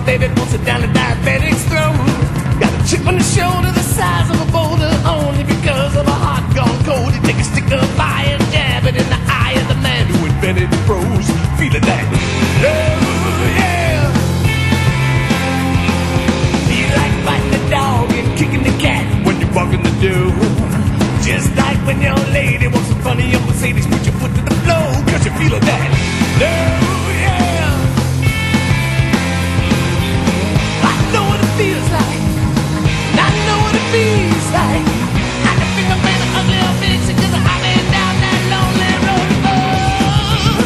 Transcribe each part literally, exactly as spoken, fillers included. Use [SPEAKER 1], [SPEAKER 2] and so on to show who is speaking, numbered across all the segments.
[SPEAKER 1] baby pulls it down a diabetic's throat. Got a chip on the shoulder the size of a boulder, only because of a heart gone cold. You take a stick of fire and jab it in the eye of the man who invented the pros. Feeling that, oh yeah. You like biting the dog and kicking the cat when you're walking the door. Just like when your lady walks in front of your Mercedes, put your foot to the floor, cause you're feeling that, oh yeah. I know what it feels like, I know what it feels like. I can feel my man ugly or fix it, cause I've been down that lonely road before.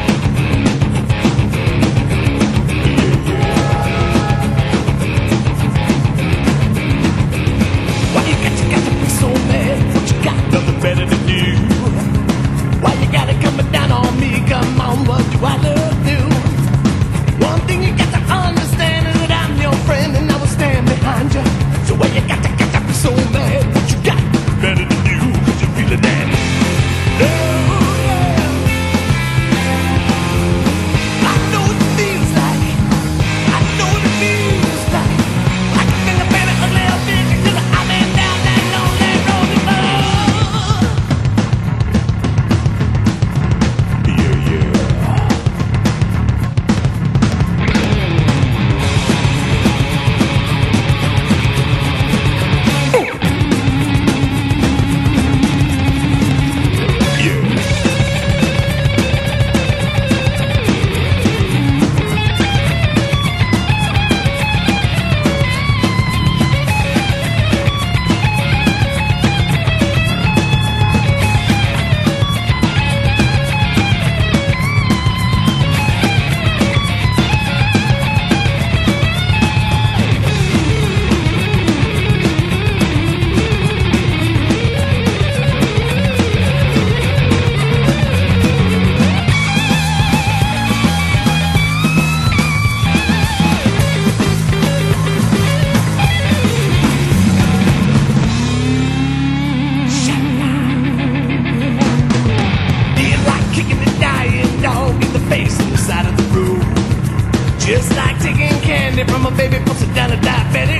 [SPEAKER 1] Why you got, you got to be so mad? What you got, nothing better to do? Why you gotta come down on me? Come on, what do I love you? One thing you got to understand is that I'm your friend and I will stand behind you. So why you got to, got to be so mad? What you got better than you? Cause you're feeling that, oh yeah. I know what it feels like, I know what it feels like. I can feel a better ugly or bitch, cause I've been down that lonely road before. Yeah, yeah. Just like taking candy from a baby puts it down a diabetic